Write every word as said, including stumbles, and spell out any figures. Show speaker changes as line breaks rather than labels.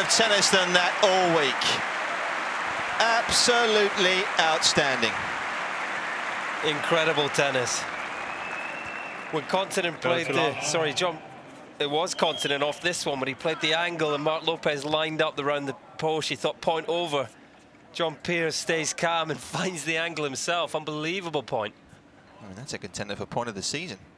of tennis than that all week. Absolutely outstanding.
Incredible tennis. When Kontinen played the, sorry, John, it was Kontinen off this one, but he played the angle and Marc Lopez lined up around the post. He thought point over. John Peers stays calm and finds the angle himself. Unbelievable point.
I mean, that's a contender for point of the season.